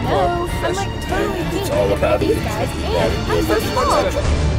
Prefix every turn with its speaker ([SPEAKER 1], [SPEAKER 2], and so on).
[SPEAKER 1] know. I'm like totally
[SPEAKER 2] It's
[SPEAKER 1] pink
[SPEAKER 2] all
[SPEAKER 1] compared
[SPEAKER 2] about
[SPEAKER 1] to these
[SPEAKER 2] you.
[SPEAKER 1] guys, and I'm so small.